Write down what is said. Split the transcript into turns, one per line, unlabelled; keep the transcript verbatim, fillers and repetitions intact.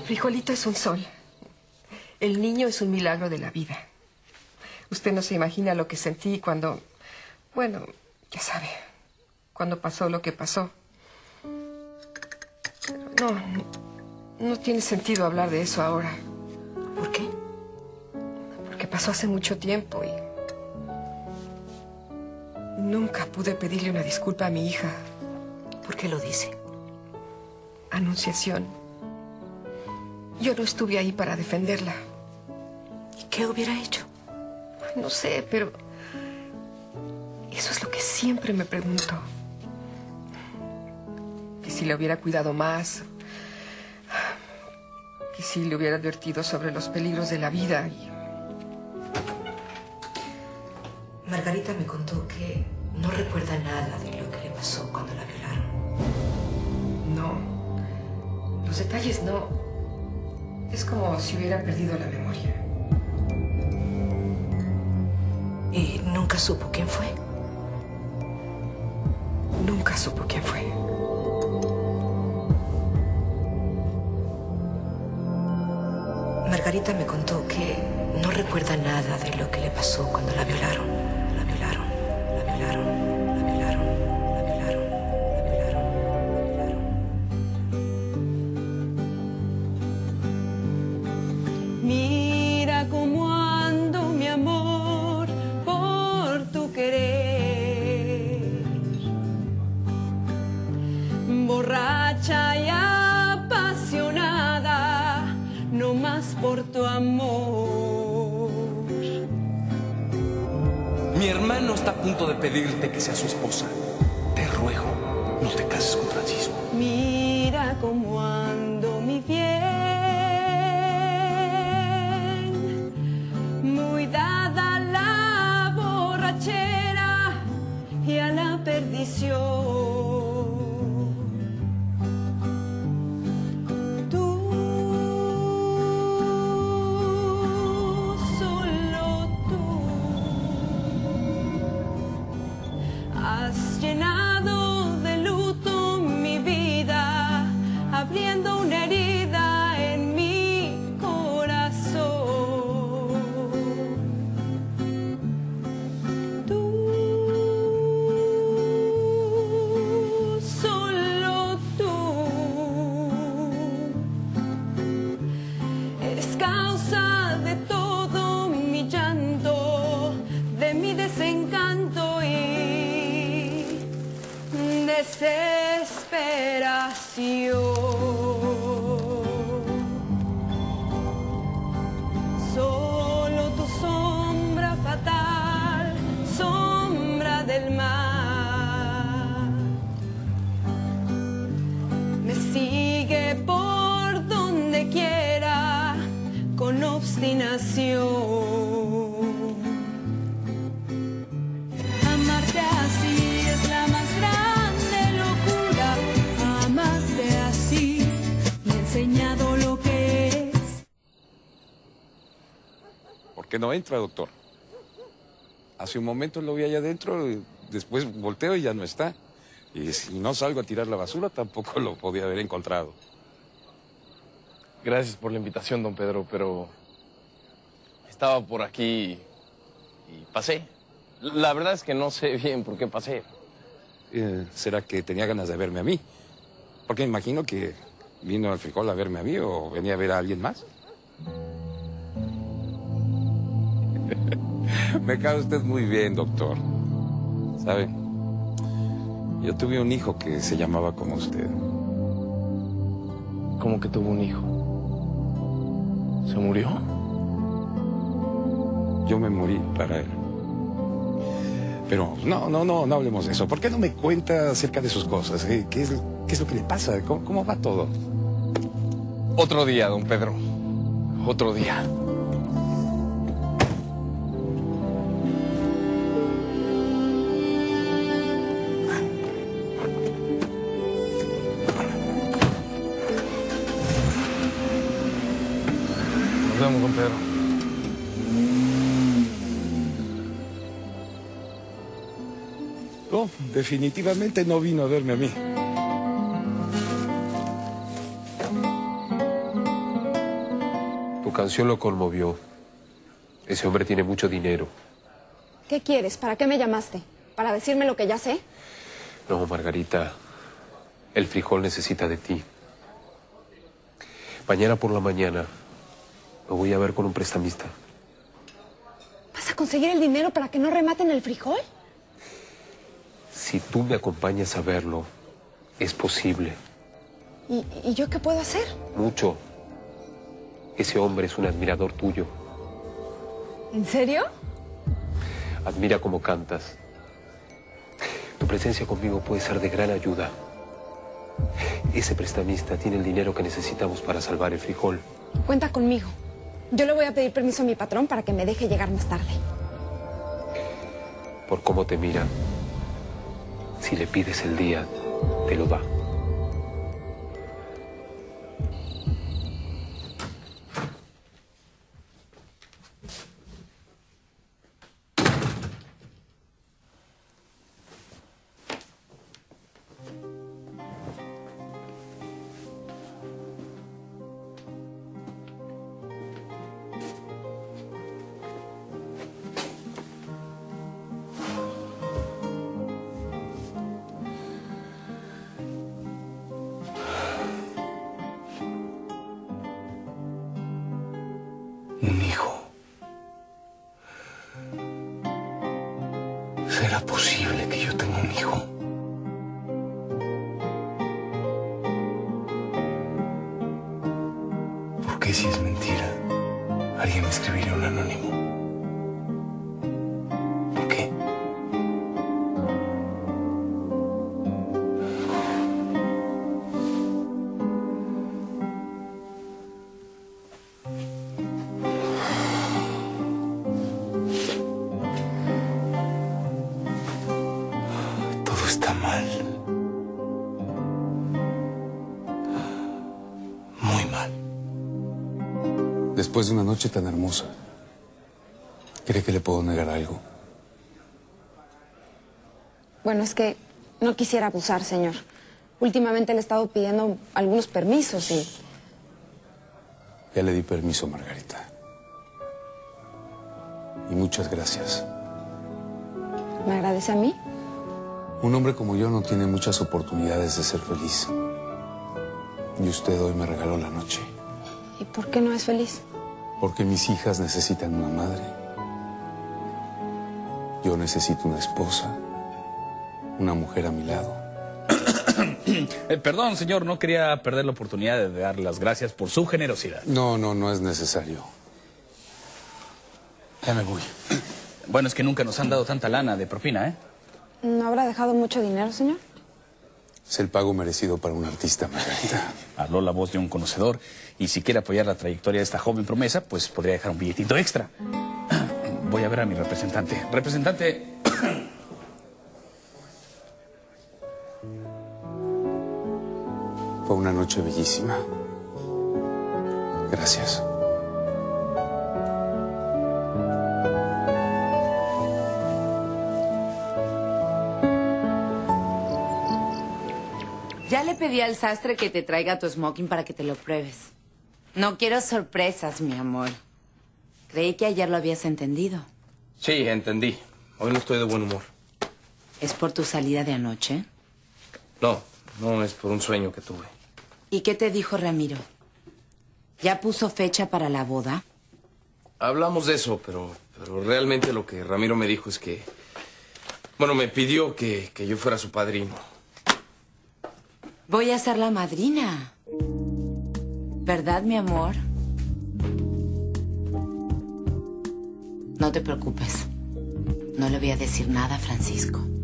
Frijolito es un sol. El niño es un milagro de la vida. Usted no se imagina lo que sentí cuando... Bueno, ya sabe, cuando pasó lo que pasó. Pero no, no tiene sentido hablar de eso ahora.
¿Por qué?
Porque pasó hace mucho tiempo y... nunca pude pedirle una disculpa a mi hija.
¿Por qué lo dice?
Anunciación. Yo no estuve ahí para defenderla.
¿Y qué hubiera hecho?
No sé, pero... eso es lo que siempre me pregunto. Que si le hubiera cuidado más... que si le hubiera advertido sobre los peligros de la vida y...
Margarita me contó que no recuerda nada de lo que le pasó cuando la violaron.
No. Los detalles no... Es como si hubiera perdido la memoria.
¿Y nunca supo quién fue?
Nunca supo quién fue.
Margarita me contó que no recuerda nada de lo que le pasó cuando la violaron. La violaron, la violaron, la violaron, la violaron, la violaron, la violaron.
Mira cómo ando, mi amor, por tu querer. Borracha y apasionada, no más por tu amor.
Mi hermano está a punto de pedirte que seas su esposa. Te ruego, no te cases con Francisco.
Mira cómo ando, mi bien, muy dada a la borrachera y a la perdición. Has llenado de luto mi vida, abriendo una herida en mi corazón. Tú, solo tú, eres causa de todo mi llanto, de mi desencanto y desesperación. Solo tu sombra fatal, sombra del mar, me sigue por donde quiera con obstinación. Amarte así es la más grande locura. Amarte así me ha enseñado lo que es.
¿Por qué no entra, doctor? Hace un momento lo vi allá adentro, y después volteo y ya no está. Y si no salgo a tirar la basura, tampoco lo podía haber encontrado.
Gracias por la invitación, don Pedro, pero estaba por aquí y pasé. La verdad es que no sé bien por qué pasé.
Eh, ¿Será que tenía ganas de verme a mí? Porque me imagino que vino al Frijol a verme a mí o venía a ver a alguien más. Me cae usted muy bien, doctor. ¿Sabe? Yo tuve un hijo que se llamaba como usted.
¿Cómo que tuvo un hijo? ¿Se murió?
Yo me morí para él. Pero no, no, no, no hablemos de eso. ¿Por qué no me cuenta acerca de sus cosas? ¿Qué, qué, es, qué es lo que le pasa? ¿Cómo, cómo va todo?
Otro día, don Pedro. Otro día. Nos vemos, don Pedro.
No, definitivamente no vino a verme a mí.
Tu canción lo conmovió. Ese hombre tiene mucho dinero.
¿Qué quieres? ¿Para qué me llamaste? ¿Para decirme lo que ya sé?
No, Margarita. El frijol necesita de ti. Mañana por la mañana me voy a ver con un prestamista.
¿Vas a conseguir el dinero para que no rematen el frijol?
Si tú me acompañas a verlo, es posible.
¿Y, y yo qué puedo hacer?
Mucho. Ese hombre es un admirador tuyo.
¿En serio?
Admira cómo cantas. Tu presencia conmigo puede ser de gran ayuda. Ese prestamista tiene el dinero que necesitamos para salvar el frijol.
Cuenta conmigo. Yo le voy a pedir permiso a mi patrón para que me deje llegar más tarde.
Por cómo te mira, si le pides el día, te lo da.
Un hijo. ¿Será posible que yo tenga un hijo? ¿Por qué si es mentira? Alguien me escribiría un anónimo. ¿Por qué? Está mal. Muy mal.
Después de una noche tan hermosa, ¿cree que le puedo negar algo?
Bueno, es que no quisiera abusar, señor. Últimamente le he estado pidiendo algunos permisos y...
Ya le di permiso, Margarita. Y muchas gracias.
¿Me agradece a mí?
Un hombre como yo no tiene muchas oportunidades de ser feliz. Y usted hoy me regaló la noche.
¿Y por qué no es feliz?
Porque mis hijas necesitan una madre. Yo necesito una esposa. Una mujer a mi lado.
eh, perdón, señor, no quería perder la oportunidad de dar las gracias por su generosidad.
No, no, no es necesario. Ya me voy.
Bueno, es que nunca nos han dado tanta lana de propina, ¿eh?
¿No habrá dejado mucho dinero, señor?
Es el pago merecido para un artista, Margarita.
Habló la voz de un conocedor. Y si quiere apoyar la trayectoria de esta joven promesa, pues podría dejar un billetito extra. Voy a ver a mi representante. Representante...
Fue una noche bellísima. Gracias.
Ya le pedí al sastre que te traiga tu smoking para que te lo pruebes. No quiero sorpresas, mi amor. Creí que ayer lo habías entendido.
Sí, entendí. Hoy no estoy de buen humor.
¿Es por tu salida de anoche?
No, no es por un sueño que tuve.
¿Y qué te dijo Ramiro? ¿Ya puso fecha para la boda?
Hablamos de eso, pero, pero realmente lo que Ramiro me dijo es que... Bueno, me pidió que, que yo fuera su padrino.
Voy a ser la madrina. ¿Verdad, mi amor? No te preocupes. No le voy a decir nada a Francisco.